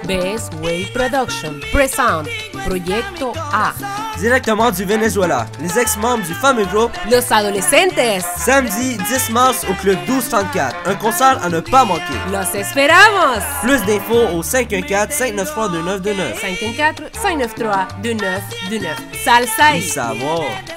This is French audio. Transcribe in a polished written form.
Best Way Production présente Proyecto A. Directement du Venezuela, les ex-membres du fameux groupe Los Adolescentes. Samedi 10 mars au club 1234, un concert à ne pas manquer. Los esperamos. Plus d'infos au 514-593-2929. 514-593-2929. Salsa Y savoir.